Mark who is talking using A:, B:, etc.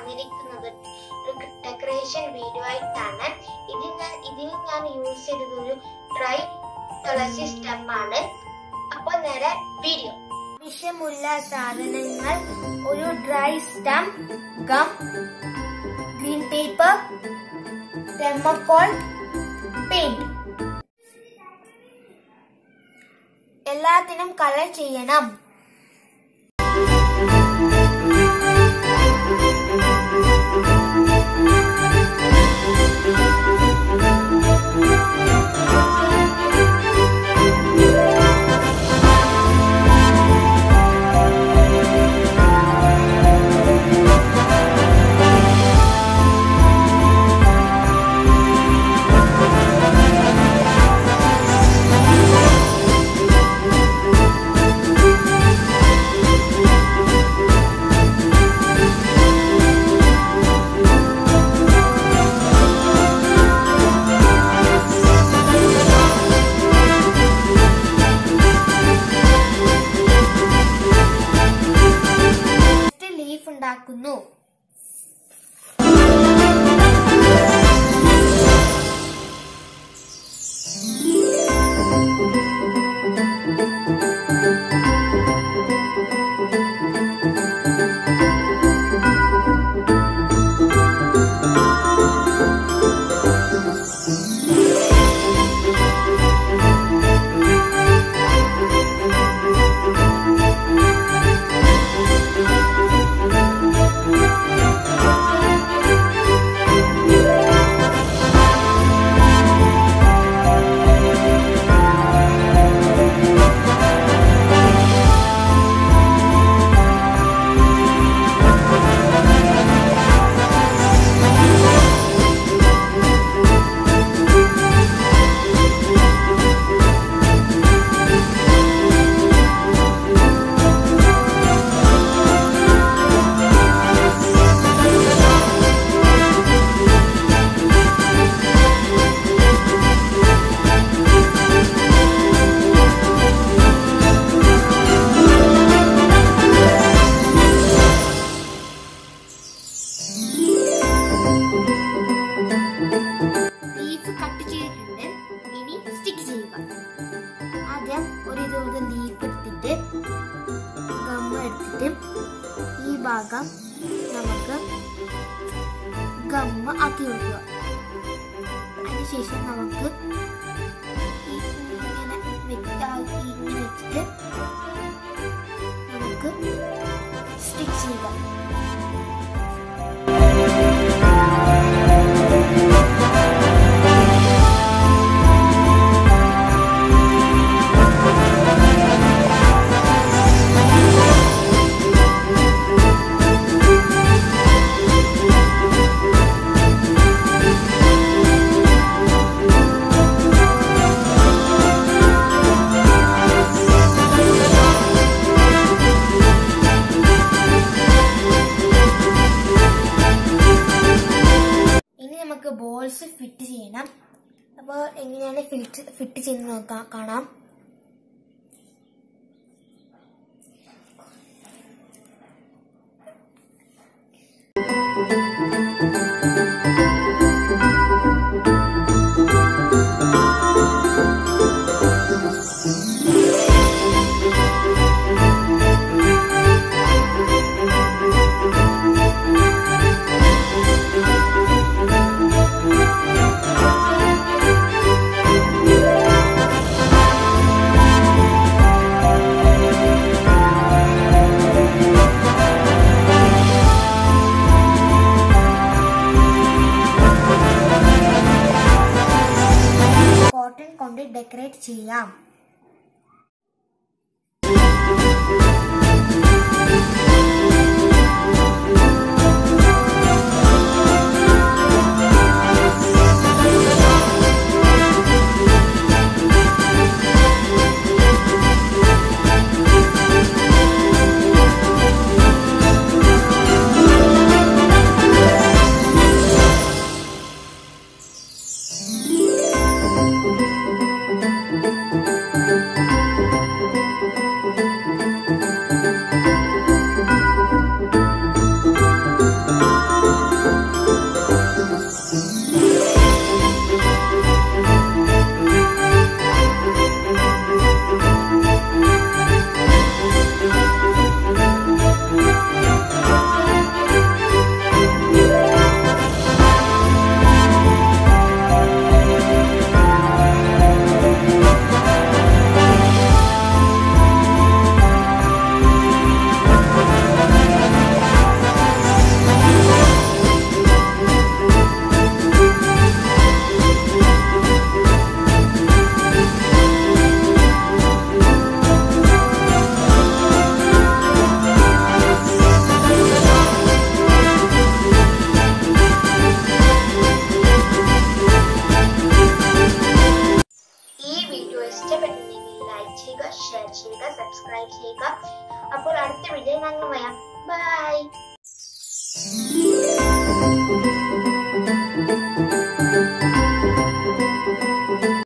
A: വന്നിരിക്കുന്നത് decoration video ആയിട്ടാണ്. ഇതിൽ ഞാൻ യൂസ് ചെയ്തത് ഒരു ഡ്രൈ തുളസി സ്റ്റെമ്മാണ്. അപ്പോൾ നേരെ വീഡിയോ. ആവശ്യമുള്ള സാധനങ്ങൾ: ഒരു dry stem, gum, green paper, thermocol, paint. എല്ലാത്തിനും കളർ ചെയ്യണം. ഉണ്ടാക്കുന്നു. ഈ ഭാഗം നമുക്ക് ഗമ്മ ആക്കി കൊടുക്കുക. അതിനുശേഷം നമുക്ക് ഇങ്ങനെ വെച്ചിട്ട് നമുക്ക് സ്റ്റിച്ച് ചെയ്യുക. ബോൾസ് ഫിറ്റ് ചെയ്യണം. അപ്പോൾ എങ്ങനെയാണ് ഫിറ്റ് ചെയ്യുന്നത് കാണാം. കൊണ്ട് ഡെക്കറേറ്റ് ചെയ്യാം. വീഡിയോ ഇഷ്ടപ്പെട്ടിട്ടുണ്ടെങ്കിൽ ലൈക്ക് ചെയ്യുക, ഷെയർ ചെയ്യുക, സബ്സ്ക്രൈബ് ചെയ്യുക. അപ്പോൾ അടുത്ത വീഡിയോ ഞങ്ങൾ വരാം. ബൈ.